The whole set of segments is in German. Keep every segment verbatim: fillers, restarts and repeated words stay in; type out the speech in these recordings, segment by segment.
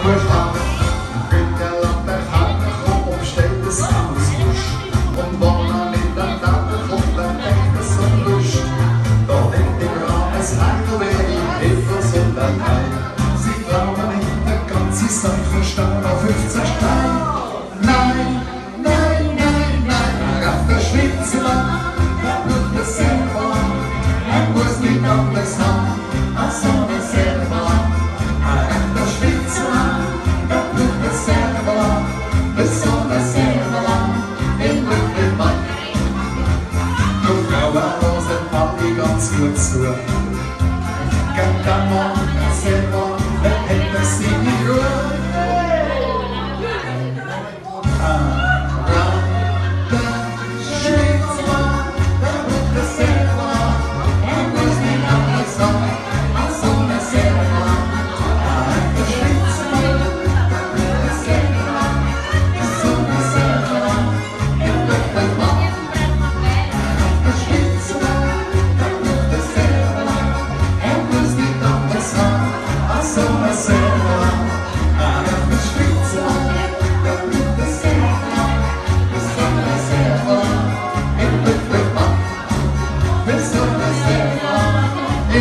gut an. Bitte lass mich heimkommen und stell das Haus wusch. Und wenn er mit dem Tante kommt, dann denkt er so Lust. Da denkt die Grames rein, da wär ich Hilfe so allein. Sie glauben nicht, der ganze Sache stand auf fünfzehn Stein. Nein, nein, nein, nein, auf der Schwitzerland, da wird er selber. Er muss nicht anders haben, als so eine selber. Auf der Schwitzerland, da wird er selber. Besonders selber, im Rücken Mann. Du Frauen losen Party ganz gut zu. Kann der Mann selber, wer hätte sie nicht gut?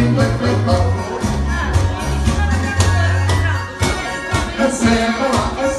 Selber,